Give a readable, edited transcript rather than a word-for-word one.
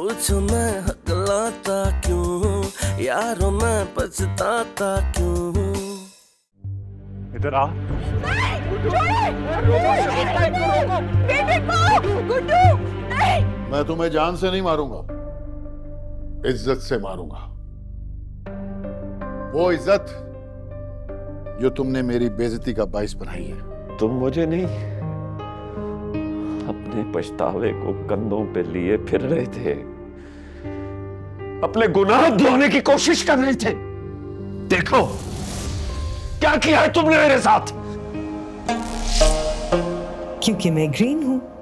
पूछो मैं हकलाता क्यों, यारों मैं पछताता क्यों। इधर आ। बेटे को गुड्डू नहीं। मैं तुम्हें जान से नहीं मारूंगा, इज्जत से मारूंगा। वो इज्जत जो तुमने मेरी बेइज्जती का बाइस बनाई है। तुम मुझे नहीं, अपने पछतावे को कंधों पे लिए फिर रहे थे, अपने गुनाह धोने की कोशिश कर रहे थे। देखो क्या किया है तुमने मेरे साथ। क्योंकि मैं ग्रीन हूं।